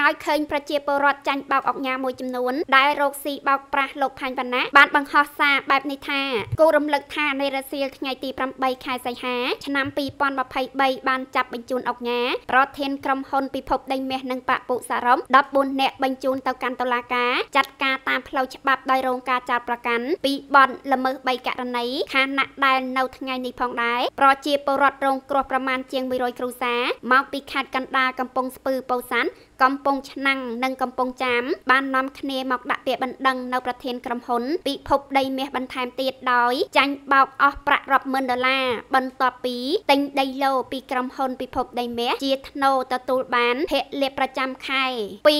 ក្រោយឃើញប្រជាពលរដ្ឋចាញ់បោកអុកញ៉ាមួយចំនួនដែលរកស៊ីបោកប្រាស់លោកផាញ់វណ្ណៈបានបង្ហោះសារបែបនេះថាគូរំលឹកថានៃរសៀលថ្ងៃទី8ខែសីហាឆ្នាំ2023បានចាប់បញ្ជូនអុកញ៉ាប្រធានក្រុមហ៊ុនពិភពដីមាសនិងបពុសរំ14នាក់បញ្ជូនទៅកាន់តុលាការចាត់ការតាមផ្លូវច្បាប់ដោយរងការចោទប្រកាន់ពីបទល្មើស3ករណីខាងណាក់ដែលនៅថ្ងៃនេះផងដែរប្រជាពលរដ្ឋរងគ្រោះប្រមាណជាង100គ្រួសារមកពីខេត្តកណ្ដាលកំពង់ស្ពឺពោធិ៍សាត់កំពង់ឆ្នាំងនិងកំពង់ចាមបាននាំគ្នាមកដាក់ពាក្យបណ្ដឹងនៅប្រធានក្រុមហ៊ុនពិភពដីមាសបន្ថែមទៀតដោយចាញ់បោកអស់ប្រាក់រាប់ម៉ឺនដុល្លារបន្ទាប់ពីទិញដីឡូពីក្រុមហ៊ុនពិភពដីមាសជាថ្នូរទទួលបានពលិប្រចាំខែពី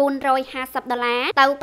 $450ទៅ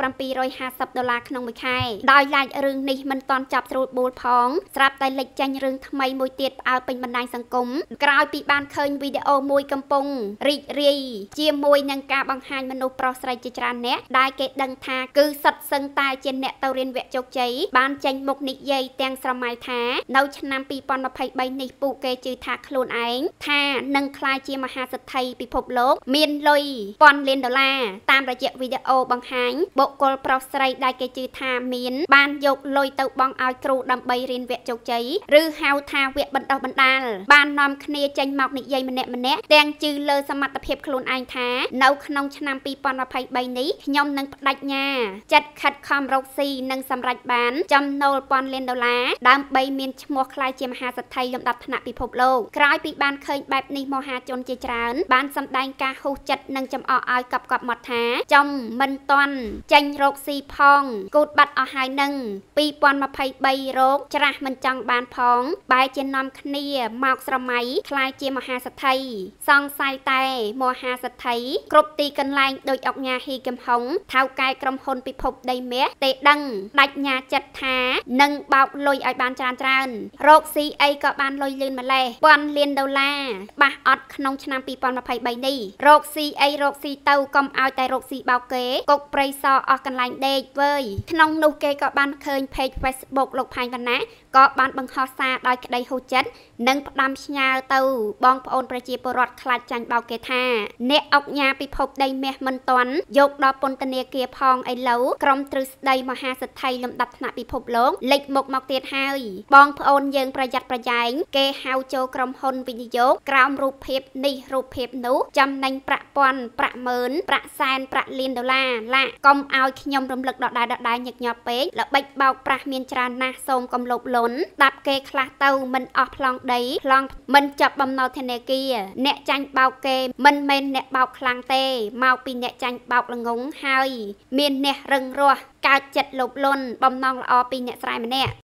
$750ក្នុងមួយខែដោយឡែករឿងនេះមិនទាន់ចាប់ស្រួលបួលផងស្រាប់តែលេចចេញរឿងថ្មីមួយទៀតផ្អើលពេញបណ្ដាញសង្គមក្រោយពីបានឃើញវីដេអូមួយកំពុងរីករាយជាមួយនឹងការបង្ហាញមនុស្សប្រុសស្រីជាច្រើនអ្នកដែលគេដឹងថាគឺសុទ្ធសឹងតែជាអ្នកទៅរៀនវគ្គជោគជ័យបានចេញមុខនិយាយទាំងស្រមៃថានៅឆ្នាំ2023នេះពួកគេជឿថាខ្លួនឯងថានឹងក្លាយជាមហាសេដ្ឋីពិភពលោកមានលុយ$1000,000តាមរយៈវីដេអូបង្ហាញបុគ្គលប្រុសស្រីដែលគេជឿថាមានបានយកលុយទៅបង់ឲ្យគ្រូដើម្បីរៀនវគ្គជោគជ័យឬហៅថាវគ្គបណ្ដុះបណ្ដាលបាននាំគ្នាចេញមកនិយាយម្នាក់ទាំងជឿលើសមត្ថភាពខ្លួនឯងថានៅក្នុងឆ្នាំ2023នេះខ្ញុំនឹងបដិញ្ញាចិត្តខិតខំរកស៊ីនិងសម្រេចបានចំណូល$1000,000ដើម្បីមានឈ្មោះក្លាយជាមហាសេដ្ឋីលំដាប់ថ្នាក់ពិភពលោកក្រោយពីបានឃើញបែបនេះមហាជនជាច្រើនបានសម្ដែងការហុសចិត្តនិងចំអកឲ្យកប់មកថាចំមិនទាន់ចេញរកស៊ីផងគូតបាត់អស់ហើយនឹង2023រោគច្រាស់មិនចង់បានផងបែរជានាំគ្នាមកស្រមៃក្លាយជាមហាសេដ្ឋីសង្ស័យតែមហាសេដ្ឋីគ្រប់ទីកន្លែងដោយអុកញ៉ាហ៊ីកំហុងថៅកែក្រុមហ៊ុនពិភពដីមាសទេដឹងដាច់ញ៉ាចិត្តថានឹងបោកលុយឲ្យបានច្រើនរកស៊ីអីក៏បានលុយលឿនម្លេះ$1000,000បាសអត់ក្នុងឆ្នាំ2023នេះរកស៊ីអីរកស៊ីទៅកុំឲ្យតែរកស៊ីបោកគេគុកព្រៃសរអស់កន្លែងដេកវើយក្នុងនោះគេក៏បានឃើញ page Facebook លោកផាញ់វណ្ណៈក៏បានបង្ហោះសារដោយក្តីហួសចិត្តនិងផ្ដាំផ្ញើទៅបងប្អូនប្រជាពលរដ្ឋខ្លាចចាញ់បោកគេថាអ្នកអុកញ៉ាពិភពដីមាសមិនទាន់យកដល់ពន្ធនាគារផងឥឡូវក្រុមទ្រឹស្ដីមហាសេដ្ឋីលំដាប់ថ្នាក់ពិភពលោកលេចមុខមកទៀតហើយបងប្អូនយើងប្រយ័ត្នប្រយែងគេហៅចូលក្រុមហ៊ុនវិនិយោគក្រោមរូបភាពនេះរូបភាពនោះចំណេញប្រាក់ពាន់ប្រាក់ម៉ឺនប្រាក់សែនប្រាក់លានដុល្លារឡាកុំឲ្យខ្ញុំរំលឹកដដែលញឹកញាប់ពេកល្បិចបោកប្រាស់មានច្រើនណាស់សូមកុំលោភលន់ដាប់គេខ្លះទៅមិនអស់ប្លង់ដីប្លង់មិនចាប់បំណុលធនាគារអ្នកចាញ់បោកគេមិនមែនអ្នកបោកខ្លាំងទេមកពីអ្នកចាញ់បោកល្ងងហើយមានអ្នករឹងរស់កើតចិត្តលោភលន់បំណងល្អពីអ្នកស្រែម្នាក់